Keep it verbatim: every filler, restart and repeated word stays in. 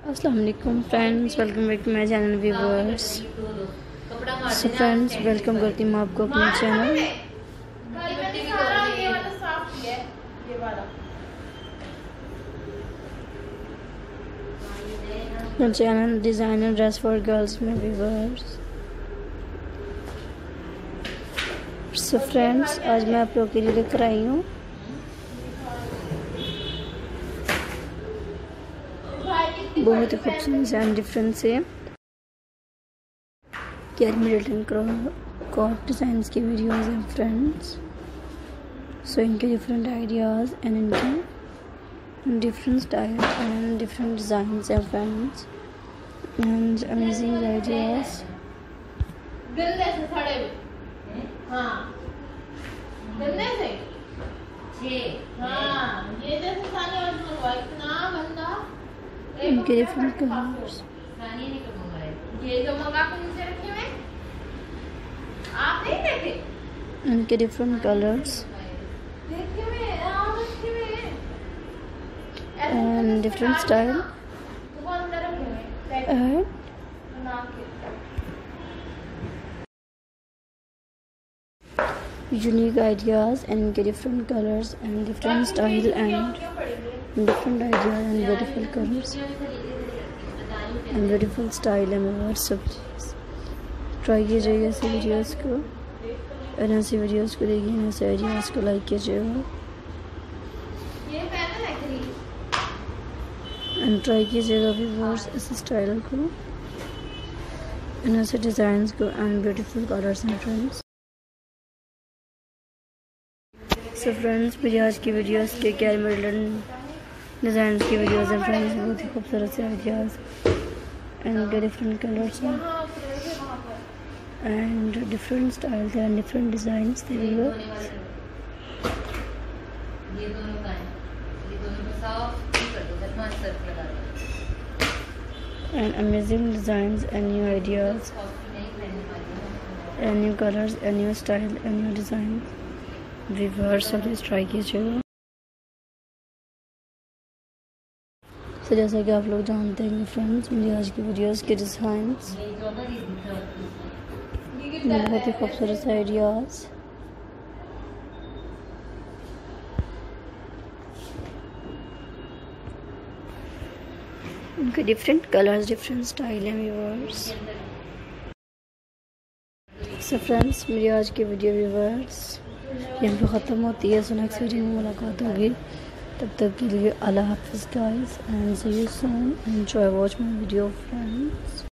अस्सलाम वालेकुम friends, welcome back to my channel viewers. So friends, welcome करती हूँ आपको अपने channel. Channel designer dress for girls में व्यूअर्स। सो फ्रेंड्स, आज मैं आप लोगों के लिए लेकर आई हूँ बहुत ही खूबसूरत एंड डिफरेंट से केट मिडल्टन कॉट डिज़ाइंस की वीडियोस हैं फ्रेंड्स। सो इनके डिफरेंट आइडियाज़ एंड इनके different style and different designs हैं फ्रेंड्स एंड अमेजिंग आइडियाज़। इनके डिफरेंट कलर्स, ये जो मंगा के नीचे रखे हुए आप नहीं देखे, इनके डिफरेंट कलर्स देखे हुए आप रखे हुए एंड डिफरेंट स्टाइल दुकान में रखे हुए एंड बना के unique ideas and इनके different colors and different style and different ideas and beautiful colors and beautiful style and सब चीज़ ट्राई कीजिएगा ऐसे वीडियोस को और ऐसे वीडियोस को देखिए, ऐसे आइडियाज़ को लाइक कीजिएगा एंड ट्राई कीजिएगा व्यूअर्स ऐसे स्टाइल को एंड ऐसे डिज़ाइंस को and beautiful colours and friends. So friends, मेरी आज की वीडियोस के केट मिडल्टन डिज़ाइन की वीडियोस हैं फ्रेंड्स। बहुत ही खूबसूरत से ideas and different colours and different styles and different designs थे viewers and amazing designs and new ideas and new colours and new style and new design viewers और try कीजिएगा। तो जैसा कि आप लोग जानते हैं फ्रेंड्स, मेरी आज की वीडियोस के डिज़ाइंस बहुत ही खूबसूरत आइडियाज़ उनके डिफरेंट कलर्स डिफरेंट स्टाइल हैं व्यूअर्स। सो फ्रेंड्स, मेरी आज की वीडियो व्यूअर्स यहाँ पे ख़त्म होती है। सो नेक्स्ट वीडियो में मुलाकात होगी, तब तक के लिए अल्लाह हाफ़िज़ guys and see you soon. Enjoy watch my video friends.